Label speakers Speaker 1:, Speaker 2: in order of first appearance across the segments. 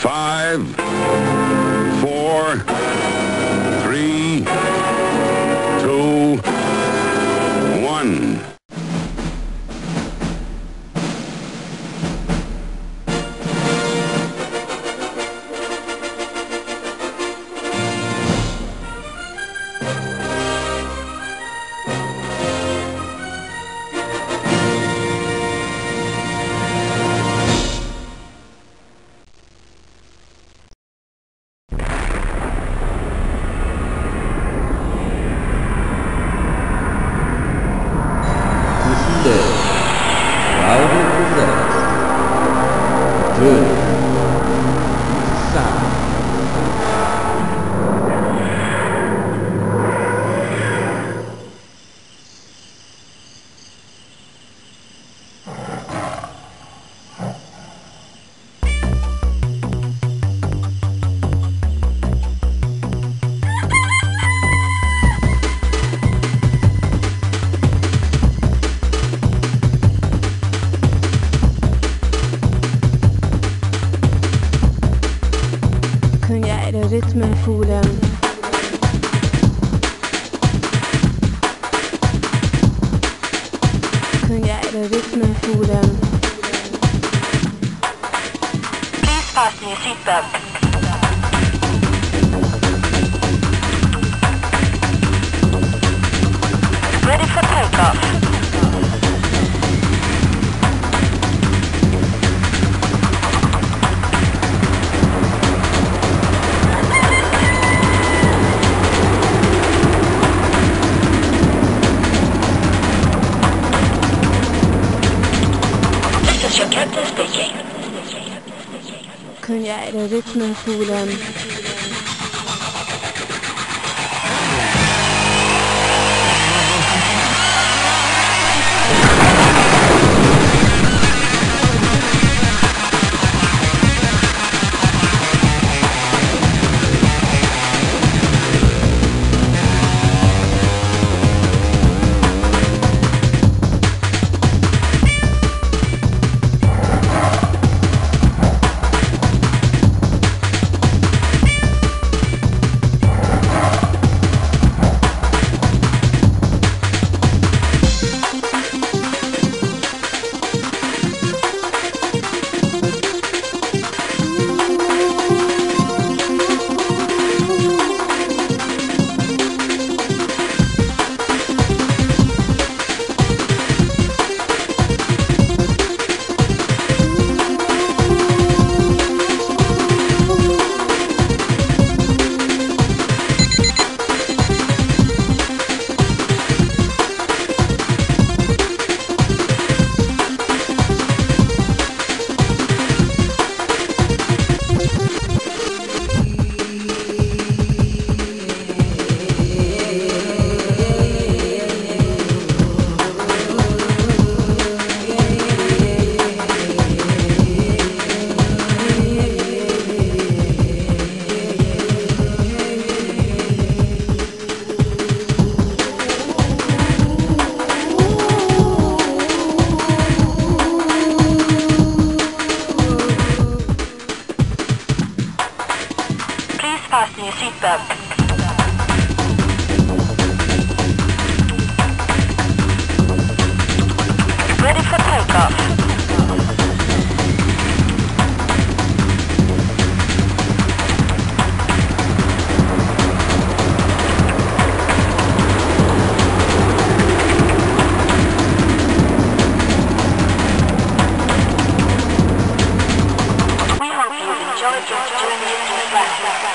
Speaker 1: 5, 4, 3, 2, 1.
Speaker 2: Kun jij de ritme voelen? Kun jij de ritme voelen?
Speaker 3: Please fasten your seatbelt. Ready for takeoff.
Speaker 2: Kun jij de ritme voelen?
Speaker 3: Fasten your seatbelt. Ready for takeoff. We hope you enjoyed your journey into Flashback.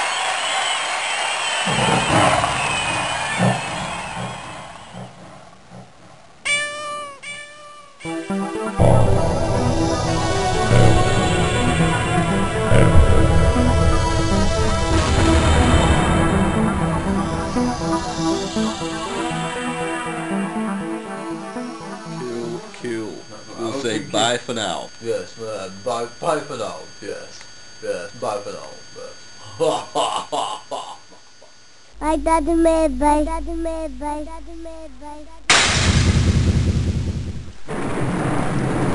Speaker 4: Cool. We'll say bye for now.
Speaker 5: Yes, man. Bye for now. Yes. Yes, bye for now.
Speaker 6: Bye, Daddy May. Bye, Daddy May. Bye, Daddy May. Bye, Daddy May.